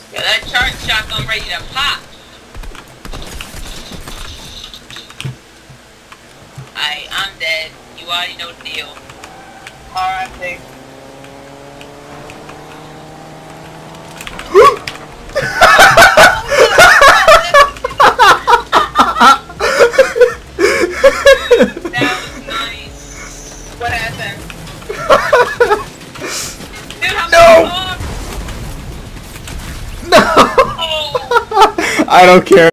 Yeah, that charge shotgun ready to pop. I'm dead. You already know the deal. R.I.P. That was nice. What happened? Dude, how No! much more? No! Oh. I don't care.